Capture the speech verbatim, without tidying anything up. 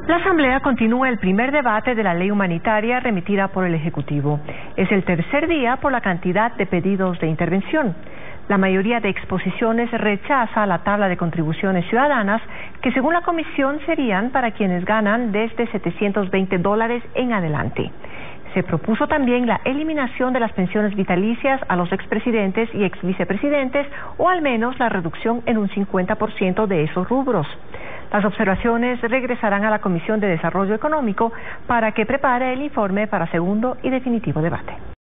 La Asamblea continúa el primer debate de la ley humanitaria remitida por el Ejecutivo. Es el tercer día por la cantidad de pedidos de intervención. La mayoría de exposiciones rechaza la tabla de contribuciones ciudadanas, que según la comisión serían para quienes ganan desde setecientos veinte dólares en adelante. Se propuso también la eliminación de las pensiones vitalicias a los expresidentes y exvicepresidentes, o al menos la reducción en un cincuenta por ciento de esos rubros. Las observaciones regresarán a la Comisión de Desarrollo Económico para que prepare el informe para segundo y definitivo debate.